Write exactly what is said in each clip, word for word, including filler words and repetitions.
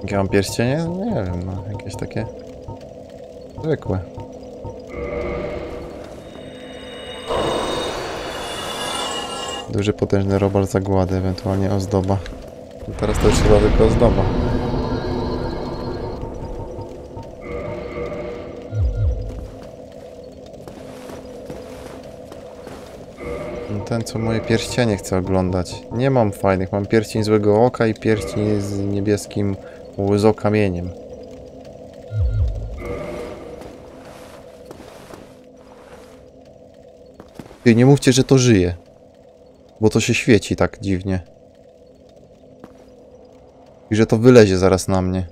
Jakie mam pierścienie? Nie wiem, no jakieś takie zwykłe. Duży, potężny robal zagłady, ewentualnie ozdoba. I teraz to już chyba tylko ozdoba. Ten, co moje pierścienie chce oglądać. Nie mam fajnych. Mam pierścień złego oka i pierścień z niebieskim łzokamieniem. I nie mówcie, że to żyje. Bo to się świeci tak dziwnie. I że to wylezie zaraz na mnie.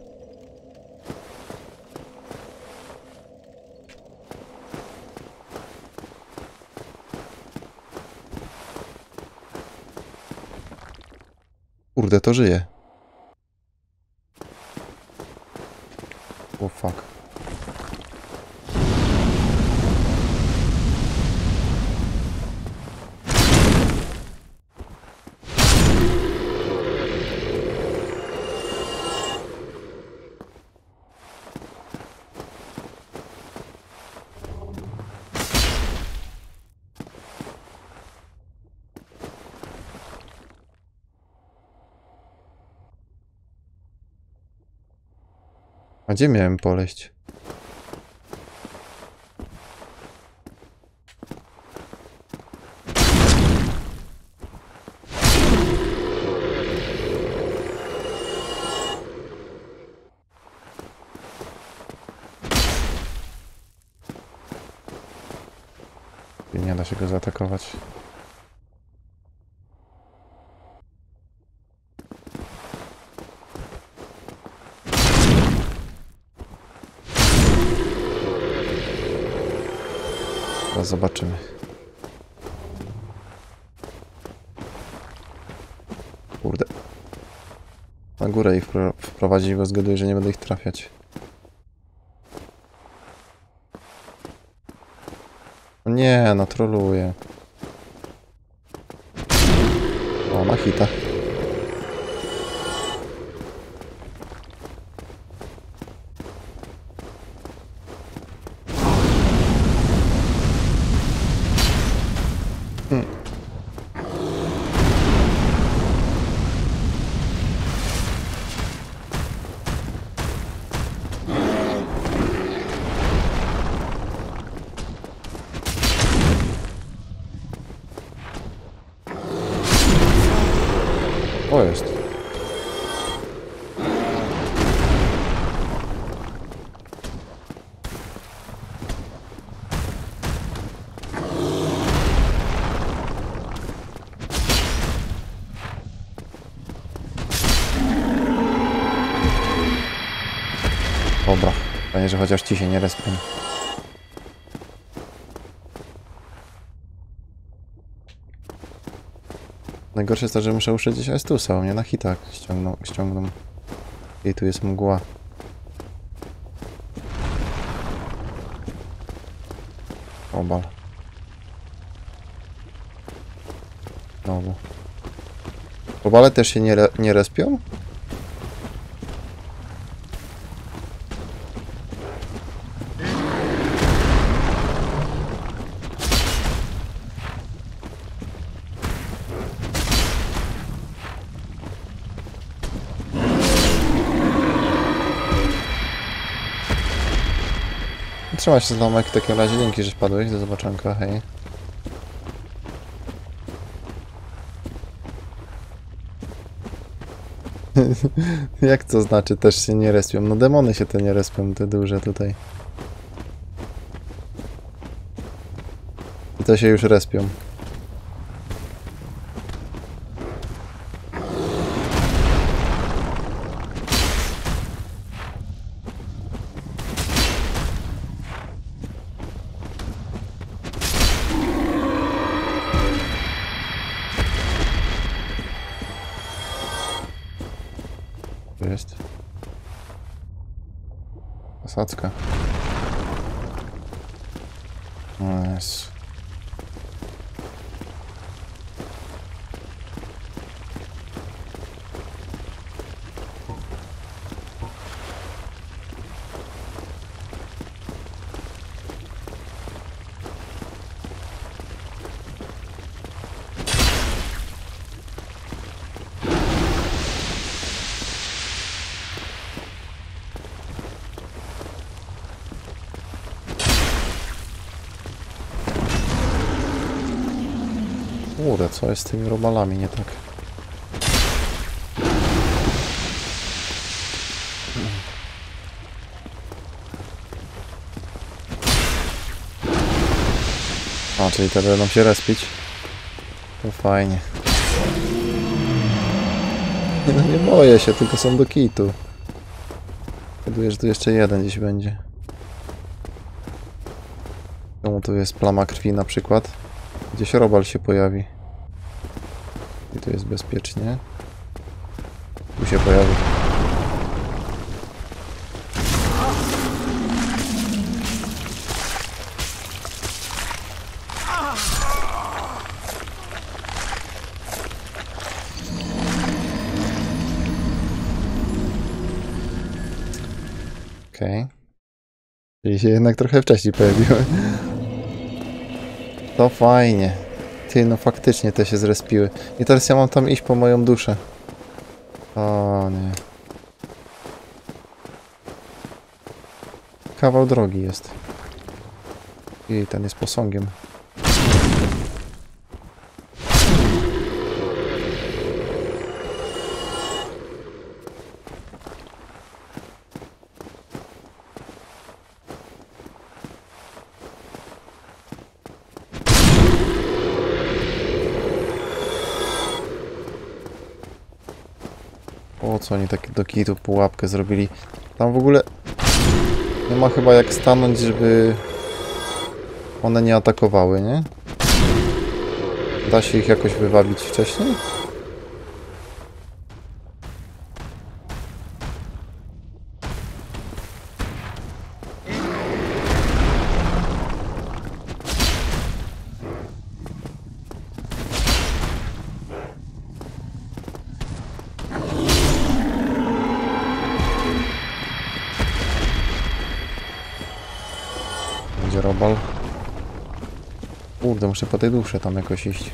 Kurde, to żyje. O fuck. A gdzie miałem poleść? Nie da się go zaatakować. Zaraz zobaczymy. Kurde. Na górę ich wprowadzić, bo zgaduję, że nie będę ich trafiać. Nie, no troluję. O, na hita. Hmm. O, jest. Dobra. Panie, że chociaż ci się nie respią. Najgorsze jest to, że muszę uszyć Estusa, mnie na hitach ściągną, ściągną. I tu jest mgła. Obal. Znowu. Obale też się nie, re nie respią? Trzymaj się, Zlomek, w takim razie dzięki, że wpadłeś. Do zobaczonka, hej. Jak to znaczy też się nie respią? No demony się te nie respią, te duże tutaj. I to się już respią. Jest. Posadzka. O Jezu. Kurde, co jest z tymi robalami nie tak? A, czyli te będą się respić. To fajnie. No nie boję się, tylko są do kitu. Zgaduję, że tu jeszcze jeden gdzieś będzie. Czemu tu jest plama krwi na przykład? Gdzieś robal się pojawi. I tu jest bezpiecznie. Tu się pojawi. Okej. Okay. Czyli się jednak trochę wcześniej pojawiły. To fajnie. Ty, no faktycznie te się zrespiły. I teraz ja mam tam iść po moją duszę. O nie. Kawał drogi jest. I ten jest posągiem. O co oni takie do kitu pułapkę zrobili? Tam w ogóle nie ma chyba jak stanąć, żeby one nie atakowały, nie? Da się ich jakoś wywabić wcześniej? Będzie robal. Kurde, muszę po tej duszy tam jakoś iść.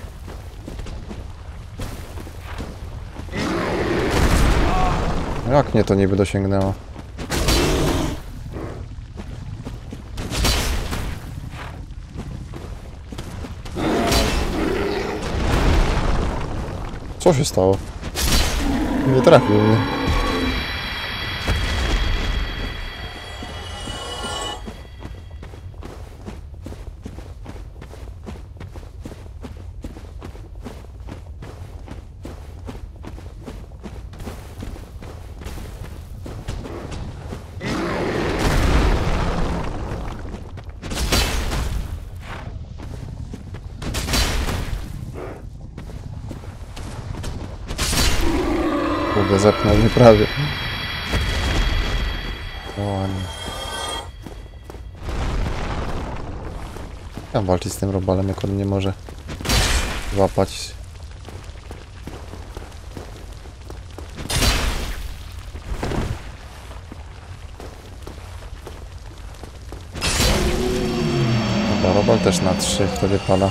Jak mnie to niby dosięgnęło? Co się stało? Nie trafił mnie. Kurde, zepnął mnie prawie. O nie. Chciałem walczyć z tym robalem, jak on nie może złapać. Dobra, robal też na trzy wtedy pada.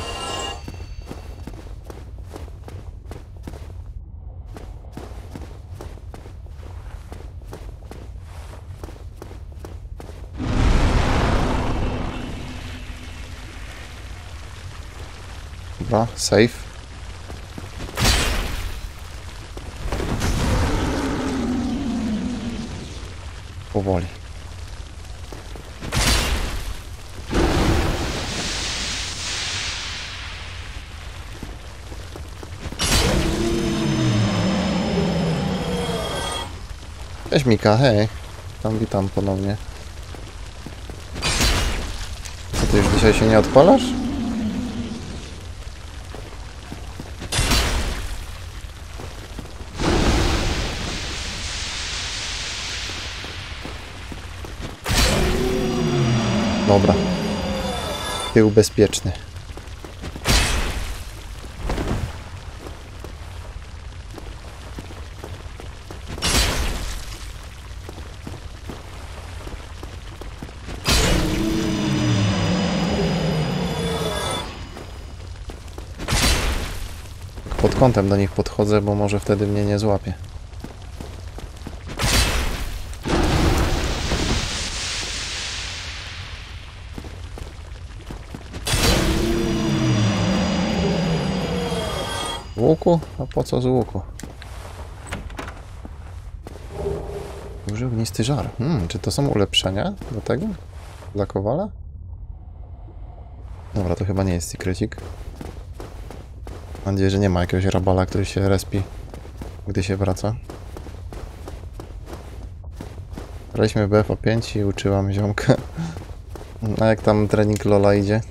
Dobra, safe. Powoli. Cześć Mika, hej. Tam witam ponownie. Co, ty już dzisiaj się nie odpalasz? Dobra. Tył bezpieczny. Pod kątem do nich podchodzę, bo może wtedy mnie nie złapie. łuku? A po co z łuku? Duży ognisty żar. Hmm, czy to są ulepszenia do tego? Dla kowala? Dobra, to chyba nie jest sekrecik. Mam nadzieję, że nie ma jakiegoś rabala, który się respi, gdy się wraca. Graliśmy w B F pięć i uczyłam ziomka. A jak tam trening Lola idzie?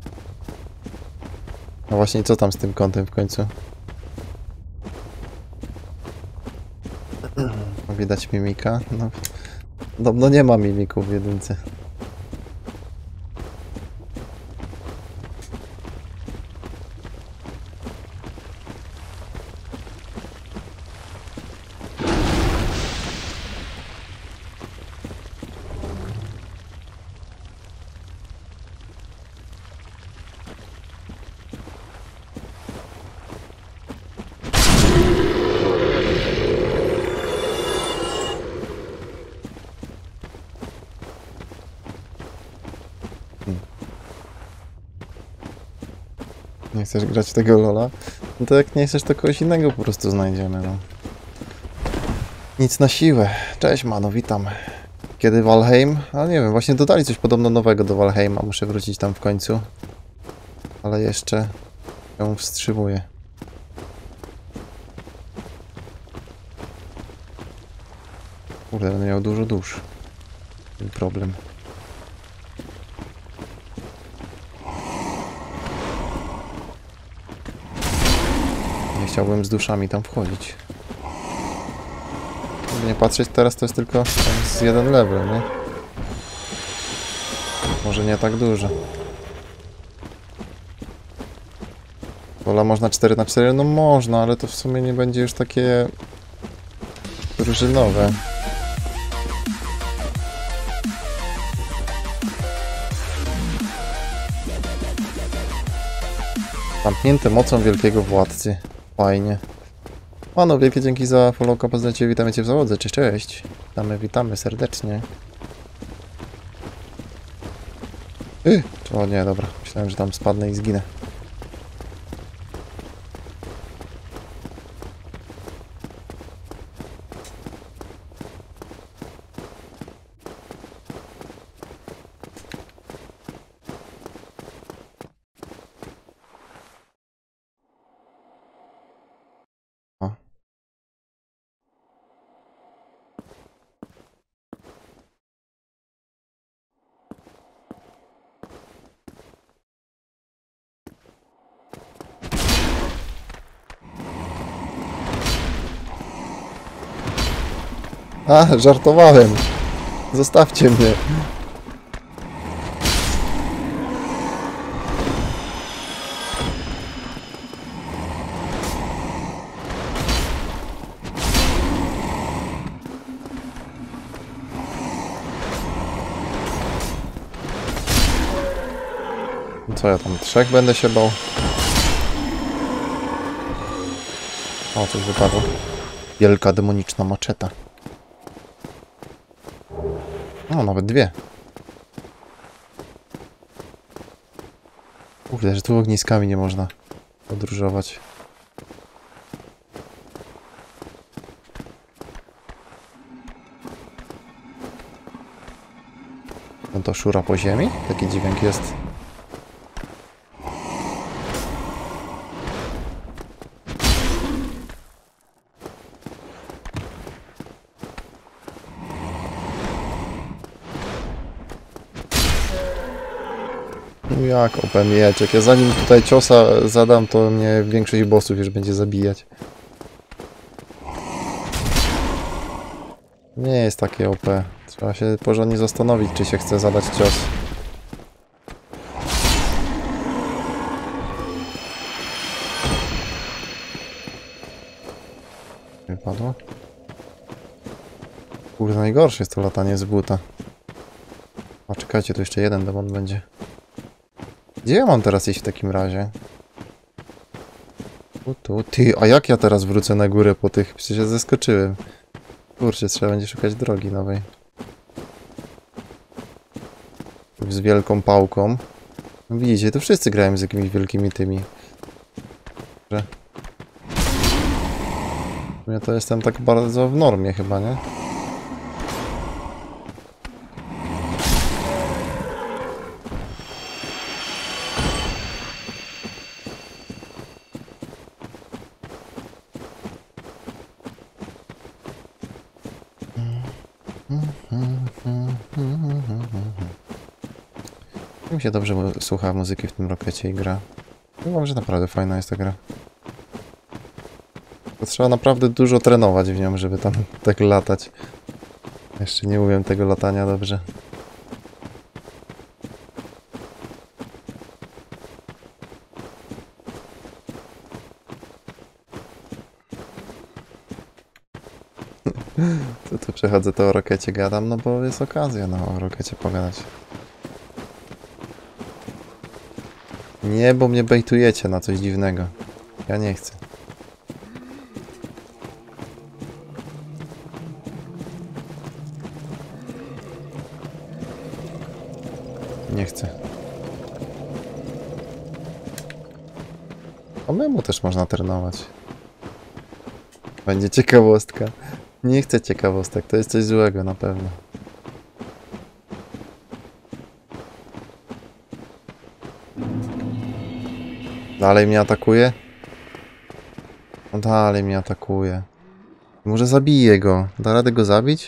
A właśnie, co tam z tym kątem w końcu? Widać mimika? No, podobno nie ma mimików w jedynce. Nie chcesz grać w tego Lola? No to jak nie chcesz, to kogoś innego po prostu znajdziemy, no. Nic na siłę. Cześć Mano, witam. Kiedy Valheim? A nie wiem, właśnie dodali coś podobno nowego do Valheima. Muszę wrócić tam w końcu. Ale jeszcze ją wstrzymuję. Kurde, będę miał dużo dusz. Ten problem. Nie chciałbym z duszami tam wchodzić. Żeby nie patrzeć, teraz to jest tylko z jeden level, nie? Może nie tak dużo. Wola można cztery na cztery? No można, ale to w sumie nie będzie już takie drużynowe. Zamknięte mocą wielkiego władcy. Fajnie. Mano, wielkie dzięki za followka, poznajcie, witamy cię w załodze, cześć, cześć. Witamy, witamy serdecznie. Yy, o nie, dobra, myślałem, że tam spadnę i zginę. A, żartowałem. Zostawcie mnie. Co ja tam, trzech będę się bał? O, coś wypadło. Wielka demoniczna maczeta. O, nawet dwie. Kurde, że tu ogniskami nie można podróżować. No to szura po ziemi? Taki dźwięk jest. No jak O P mieczek? Ja zanim tutaj ciosa zadam, to mnie większość bossów już będzie zabijać. Nie jest takie O P. Trzeba się porządnie zastanowić, czy się chce zadać cios. Wypadło? Kurde, najgorsze jest to latanie z buta. A czekajcie, tu jeszcze jeden demon będzie. Gdzie ja mam teraz iść w takim razie? Tu, tu, ty, a jak ja teraz wrócę na górę po tych? Przecież się zaskoczyłem. Kurczę, trzeba będzie szukać drogi nowej. Z wielką pałką. No widzicie, to wszyscy grają z jakimiś wielkimi tymi. Że... Ja to jestem tak bardzo w normie chyba, nie? Mi się dobrze mu słucha muzyki w tym Rockecie i gra. Uważam, że naprawdę fajna jest ta gra. To trzeba naprawdę dużo trenować w nią, żeby tam tak latać. Jeszcze nie umiem tego latania dobrze. To tu przechodzę, to o Rockecie gadam, no bo jest okazja, no o Rockecie pogadać. Nie, bo mnie bejtujecie na coś dziwnego. Ja nie chcę. Nie chcę. A memu też można trenować. Będzie ciekawostka. Nie chcę ciekawostek, to jest coś złego na pewno. Dalej mnie atakuje? No dalej mnie atakuje. Może zabiję go. Da radę go zabić?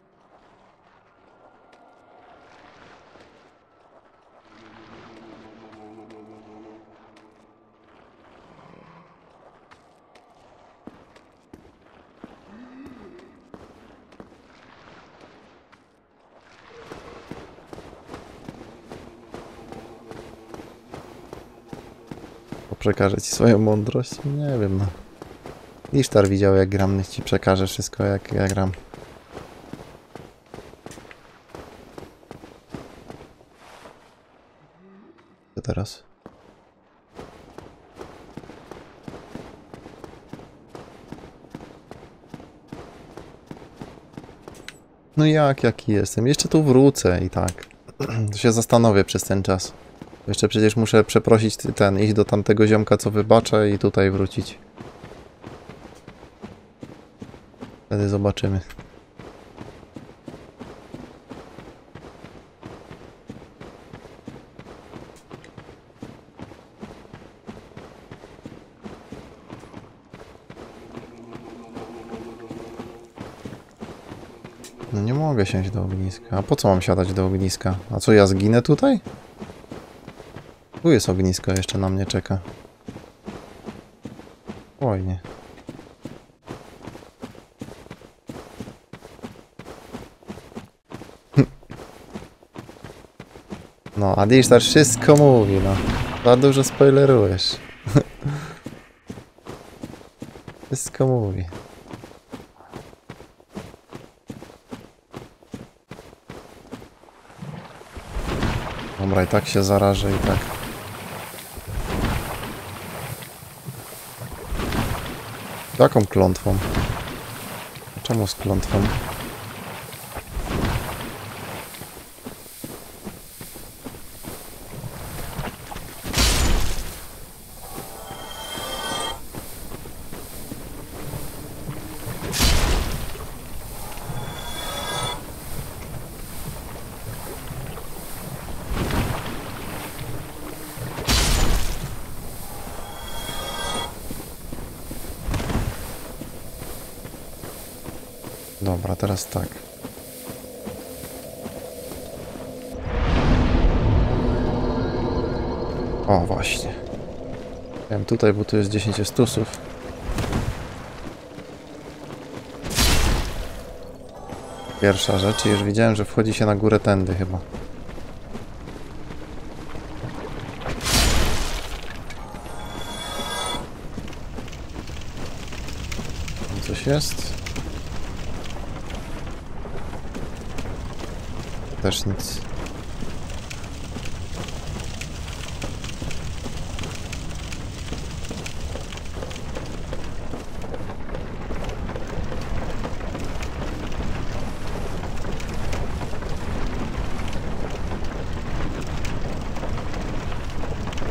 Przekażę ci swoją mądrość? Nie wiem, no. Ishtar widział, jak gram, niech ci przekaże wszystko, jak ja gram. Co teraz? No jak, jaki jestem? Jeszcze tu wrócę i tak. To się zastanowię przez ten czas. Jeszcze przecież muszę przeprosić ten, iść do tamtego ziomka, co wybaczę i tutaj wrócić. Wtedy zobaczymy. No nie mogę siąść do ogniska. A po co mam siadać do ogniska? A co, ja zginę tutaj? Tu jest ognisko, jeszcze na mnie czeka. Spokojnie. No, a Ishtar wszystko mówi, no. Za dużo spoilerujesz. Wszystko mówi. Dobra, i tak się zarażę, i tak. Jaką klątwą? Czemu z klątwą? Dobra, teraz tak. O, właśnie. Wiem tutaj, bo tu jest dziesięć stusów. Pierwsza rzecz, już widziałem, że wchodzi się na górę tędy chyba. Coś jest? Też nic.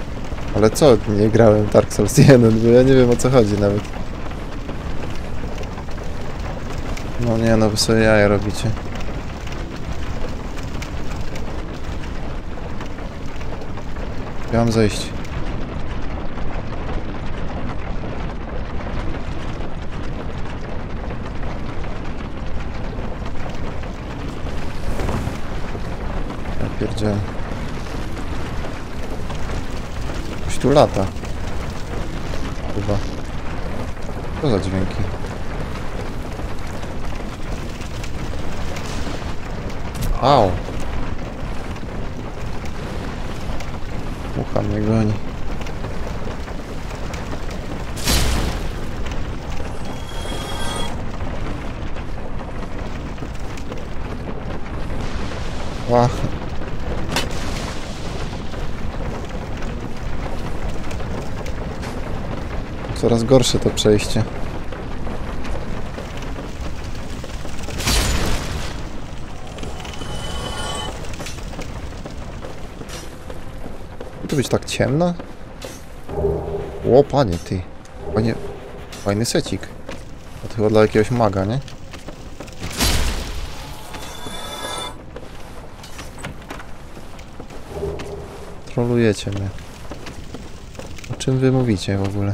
Ale co? Nie grałem Dark Souls jeden, bo ja nie wiem, o co chodzi nawet. No nie, no wy sobie jaja robicie. Ja mam zejść. Ja pierdzielę. Ktoś tu lata. Chyba. Co za dźwięki? Au! Mucha mnie goni. Ła. Coraz gorsze to przejście. Tu być tak ciemno? O, panie, ty. Panie, fajny secik. To chyba dla jakiegoś maga, nie? Trolujecie mnie. O czym wy mówicie w ogóle?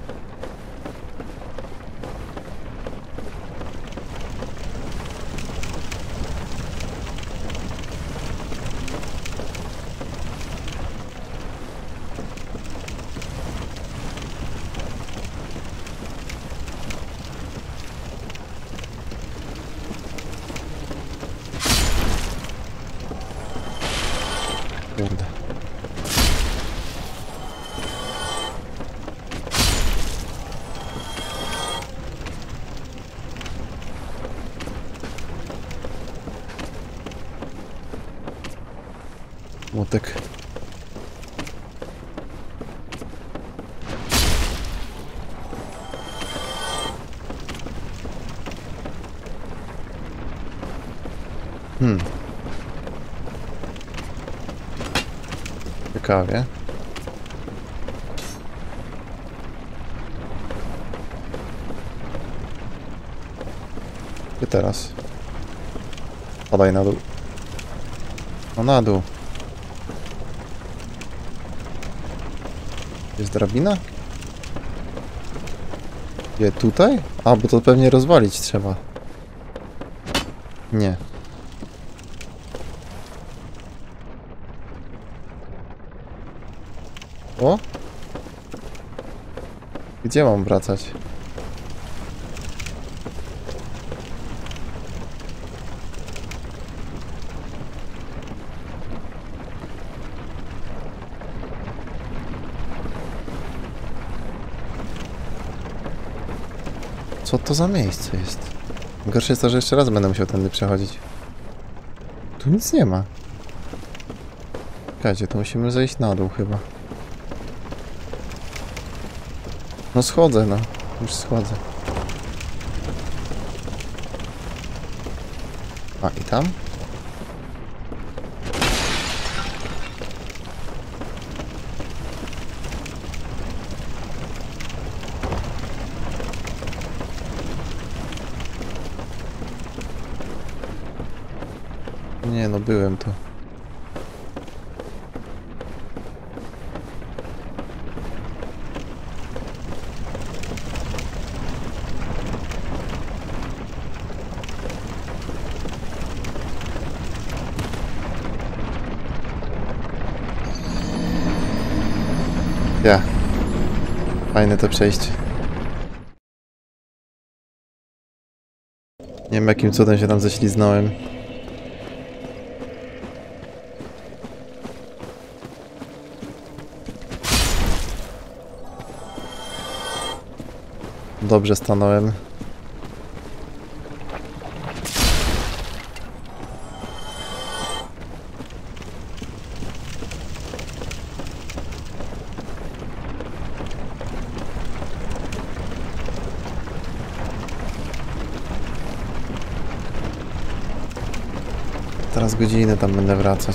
Kurde. Młotek. Hmm. Ciekawie. I teraz. Padaj na dół. No na dół. Jest drabina? Gdzie, tutaj? A, bo to pewnie rozwalić trzeba. Nie. O? Gdzie mam wracać? Co to za miejsce jest? Gorsze jest to, że jeszcze raz będę musiał tędy przechodzić. Tu nic nie ma. Czekajcie, to musimy zejść na dół chyba. No schodzę, no. Już schodzę. A, i tam? Nie, no byłem tu. Ja. Fajne to przejście. Nie wiem, jakim cudem się tam ześliznąłem. Dobrze stanąłem. Teraz godzinę tam będę wracać.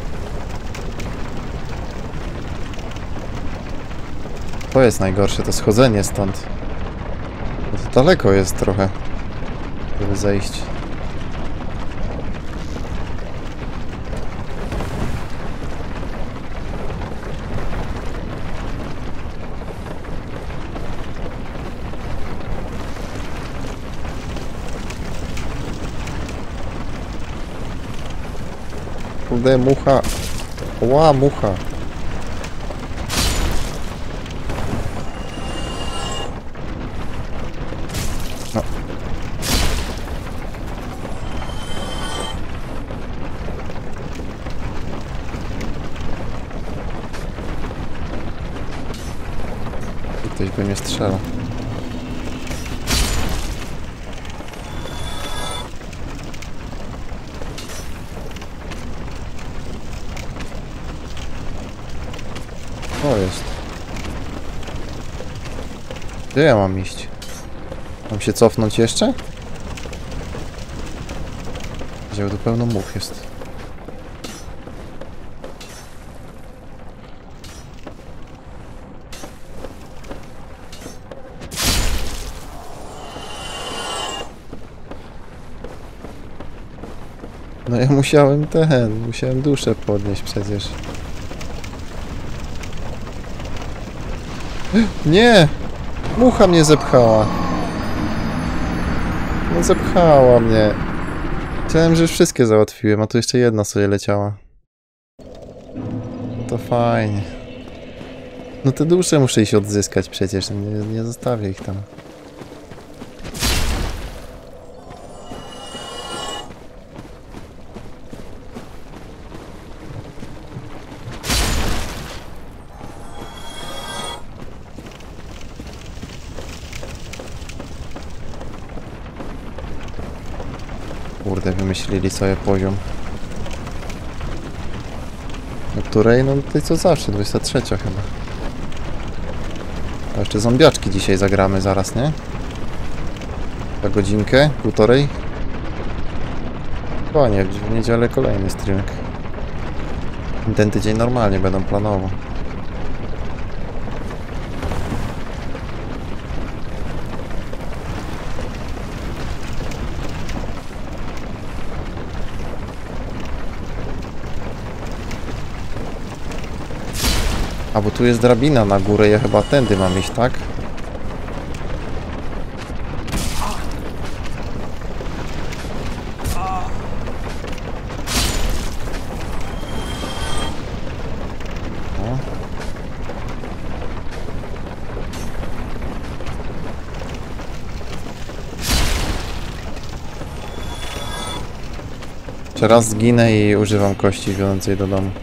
To jest najgorsze, to schodzenie stąd. Bo to daleko jest trochę. żeby zejść. Kurde, mucha. Ła, mucha. No. I ktoś by mnie strzelał. O, jest. Gdzie ja mam iść? Mam się cofnąć jeszcze? Gdzie tu pełno much jest. No ja musiałem ten, musiałem duszę podnieść przecież. Nie! Mucha mnie zepchała. No zepchała mnie. Chciałem, że już wszystkie załatwiłem, a tu jeszcze jedna sobie leciała. No to fajnie. No te dusze muszę iść odzyskać przecież, nie, nie zostawię ich tam. Kurde, wymyślili sobie poziom. Do której? No tej co zawsze, dwudziesta trzecia chyba. A jeszcze zombiaczki dzisiaj zagramy zaraz, nie? Za godzinkę, półtorej. Chyba nie, w niedzielę kolejny streamek. Ten tydzień normalnie będą planowo. A bo tu jest drabina na górę, ja chyba tędy mam iść, tak? O. Jeszcze raz zginę i używam kości wiodącej do domu.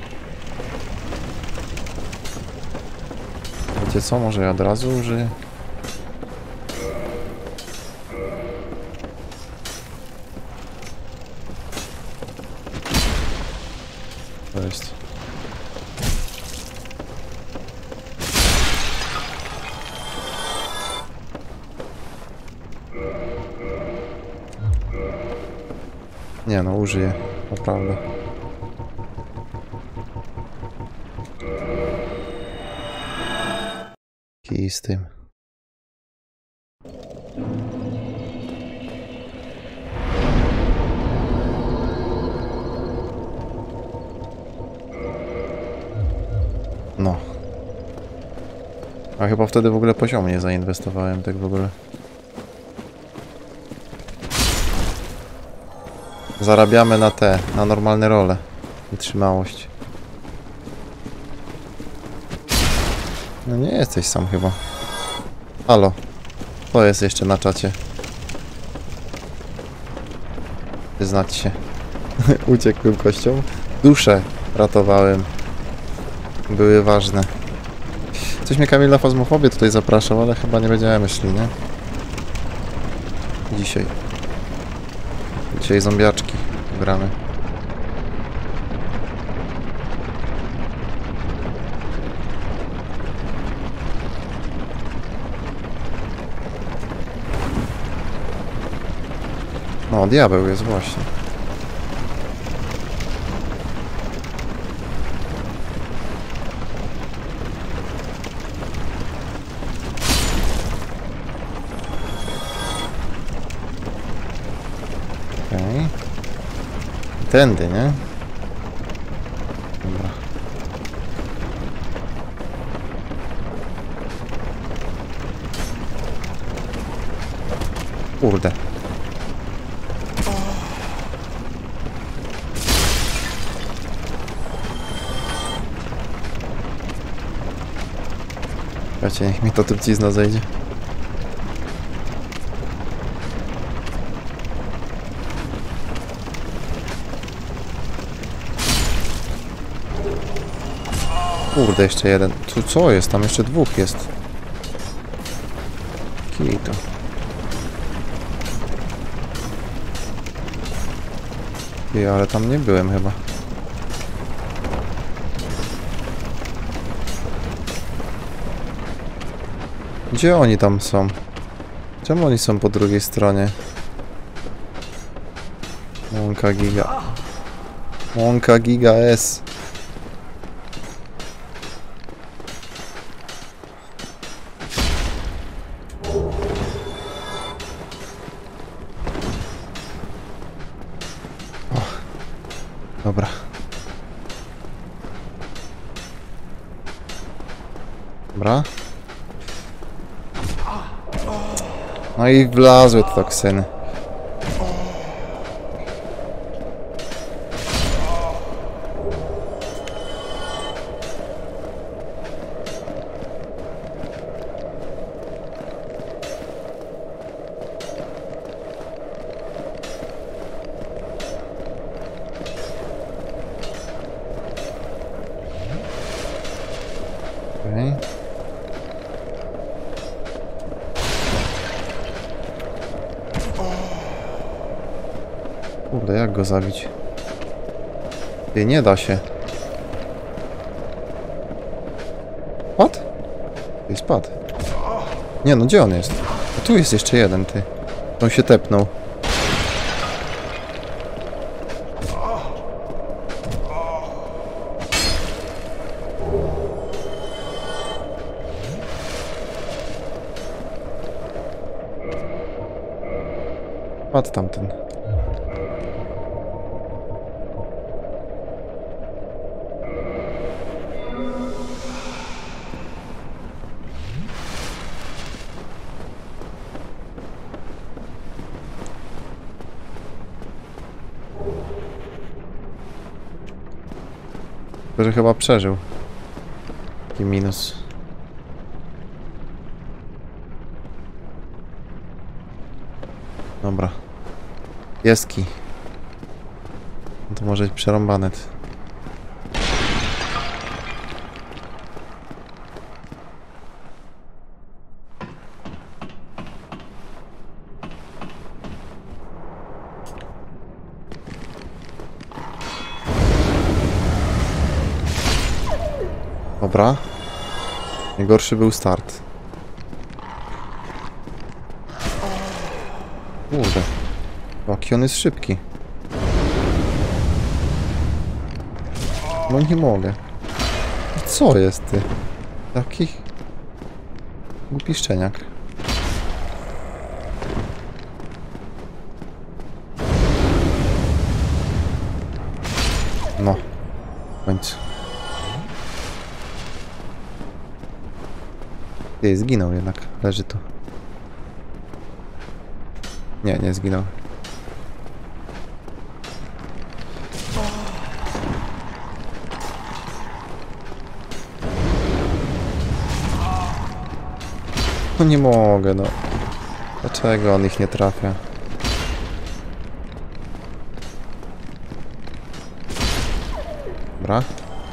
Wiecie co, może ja od razu użyję? To jest. Nie no, użyję, naprawdę. I z tym. No. A chyba wtedy w ogóle poziomu nie zainwestowałem, tak w ogóle. Zarabiamy na te, na normalne role. Wytrzymałość. No nie jesteś sam chyba. Halo. To jest jeszcze na czacie. Wyznać się. Uciekłym kością. Duszę ratowałem. Były ważne. Coś mnie Kamil na fazmofobię tutaj zapraszał, ale chyba nie będziemy szli, nie? Dzisiaj. Dzisiaj zombiaczki gramy. No, diabeł jest właśnie. Okej. Okay. Tędy, nie? Dobra. Kurde. Słuchajcie, niech mi to trucizna zejdzie. Kurde, jeszcze jeden. Tu co jest? Tam jeszcze dwóch jest. Kito. Ej, ale tam nie byłem chyba. Gdzie oni tam są? Czemu oni są po drugiej stronie? Łąka giga. Łąka giga S. Dobra. Dobra. No i wlazły te toksyny. Okay. Kurde, jak go zabić? Ty, nie da się. Spadł? Ty, spadł. Nie no, gdzie on jest? A tu jest jeszcze jeden, ty. On się tepnął. Padł tamten. Że chyba przeżył. Taki minus. Dobra. Pieski. No to może być przerąbane. Dobra. Najgorszy był start. Kurde. Jaki on jest szybki. No nie mogę. Co jest ty? Taki głupi szczeniak. No. W końcu. Ty, zginął jednak. Leży tu. Nie, nie zginął. No nie mogę, no. Dlaczego on ich nie trafia? Dobra.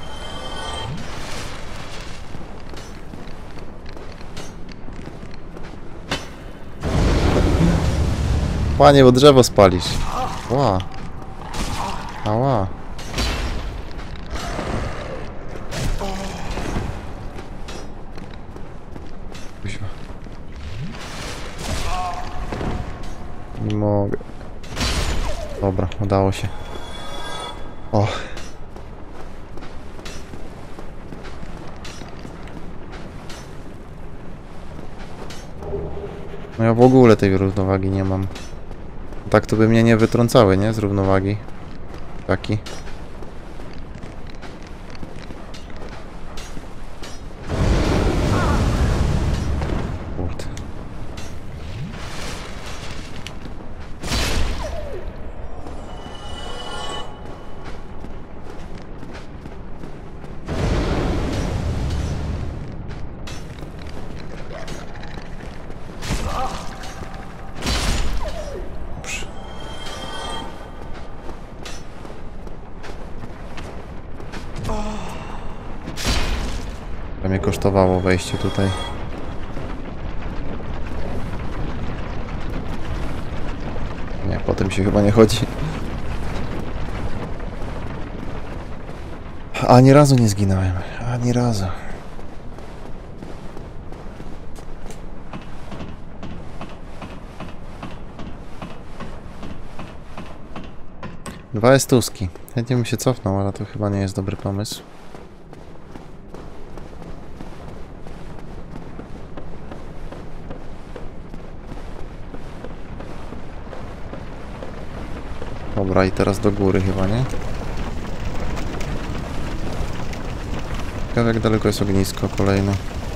Panie, bo drzewo spalisz. Ła. Ała. Kuźwa. Nie mogę. Dobra, udało się. O. No ja w ogóle tej równowagi nie mam. Tak to by mnie nie wytrącały, nie? Z równowagi. Taki. Kurde. Dobrze. To mnie kosztowało wejście tutaj. Nie, potem się chyba nie chodzi. Ani razu nie zginąłem. Ani razu. Dwa estuski. Chętnie bym się cofnął, ale to chyba nie jest dobry pomysł. Dobra, i teraz do góry chyba, nie? Ciekawe, jak daleko jest ognisko kolejne.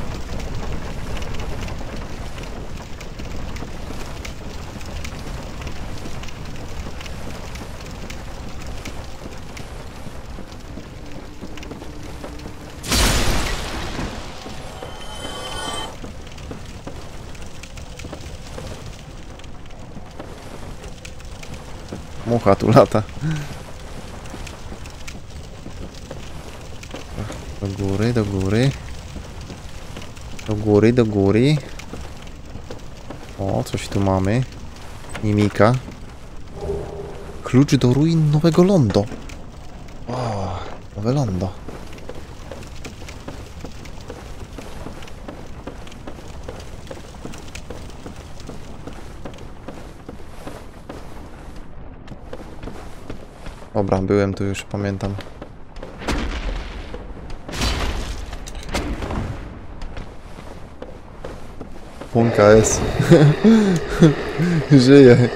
Mucha tu lata. Do góry, do góry. Do góry, do góry. O, coś tu mamy. Mimika. Klucz do ruin Nowego Londo. O, Nowe Londo. Dobra, byłem tu już, pamiętam. Punka S. Żyje.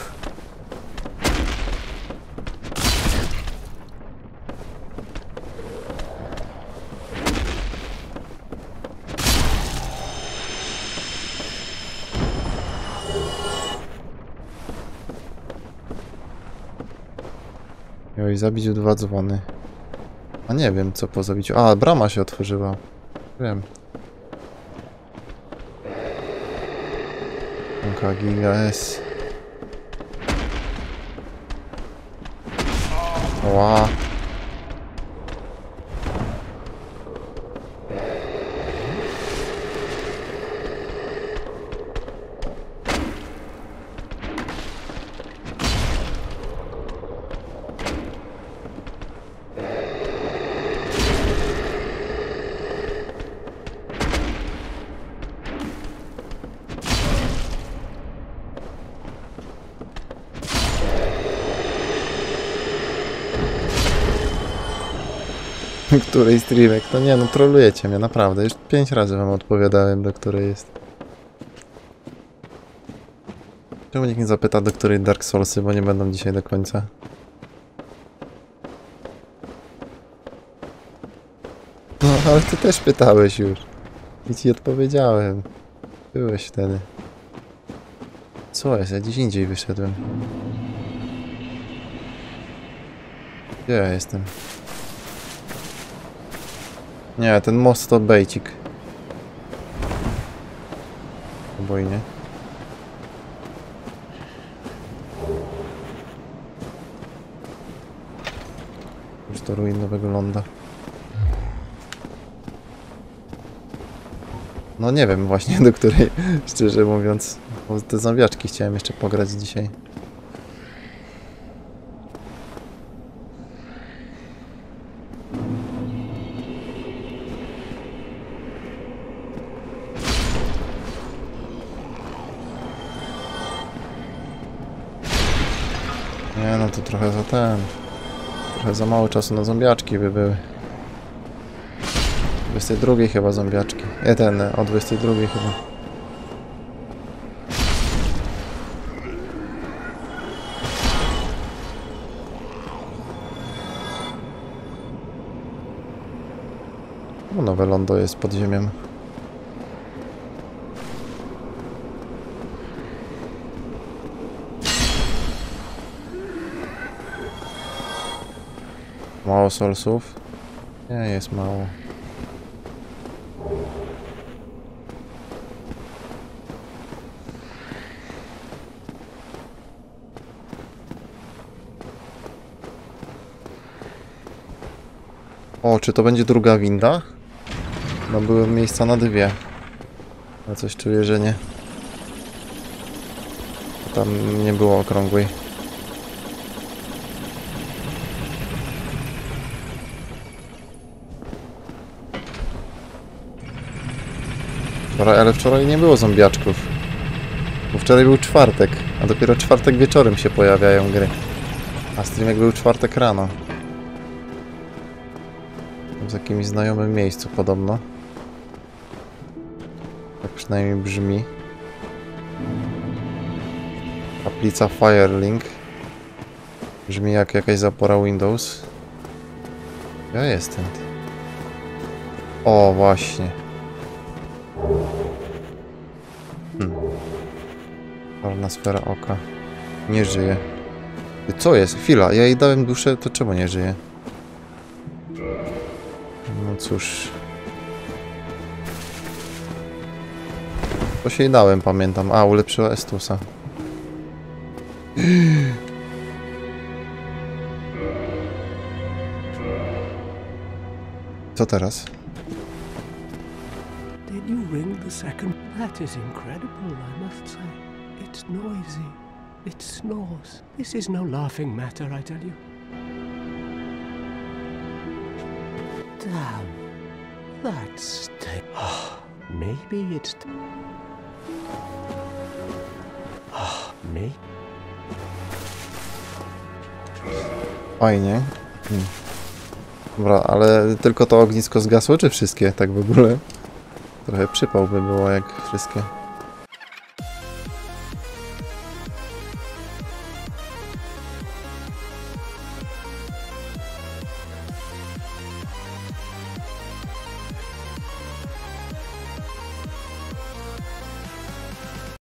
Oj, zabić dwa dzwony. A nie wiem, co po zabiciu. A, brama się otworzyła. Wiem. Punka Giga S. Ła. Której streamek? To nie, no trolujecie mnie, naprawdę. Już pięć razy wam odpowiadałem, do której jest. Czemu nikt nie zapyta, do której Dark Soulsy, bo nie będą dzisiaj do końca. No, ale ty też pytałeś już. I ci odpowiedziałem. Byłeś wtedy. Co jest? Ja gdzieś indziej wyszedłem. Gdzie ja jestem? Nie, ten most to bejcik. Obojnie. Już to ruin Nowego Ląda. No nie wiem właśnie, do której, szczerze mówiąc. Bo te zombiaczki chciałem jeszcze pograć dzisiaj. Nie no, to trochę za ten... Trochę za mało czasu na zombiaczki by były. O dwudziestej drugiej chyba zombiaczki. Nie, ten, o dwudziestej drugiej chyba. Czemu nowe lądo jest pod ziemią? Mało solsów? Nie, jest mało. O, czy to będzie druga winda? No były miejsca na dwie. Ale coś czuję, że nie. Tam nie było okrągłej. Wczoraj, ale wczoraj nie było zombiaczków. Bo wczoraj był czwartek, a dopiero czwartek wieczorem się pojawiają gry. A streamek był czwartek rano. W jakimś znajomym miejscu podobno. Tak przynajmniej brzmi. Kaplica Firelink. Brzmi jak jakaś zapora Windows. Ja jestem. O, właśnie. Hmm. Czarna sfera oka. Nie żyje. Co jest? Chwila, ja jej dałem duszę, to czemu nie żyje? No cóż. To się jej dałem, pamiętam. A, ulepszyła Estusa. Co teraz? Did you ring the second? That is incredible, I must say. It's noisy. It snores. This is no laughing matter, I tell you. Damn. That's... Oh, maybe it's... Oh, me? Fajnie. Hmm. Dobra, ale tylko to ognisko zgasło, czy wszystkie tak w ogóle? Trochę przypał by było, jak wszystkie.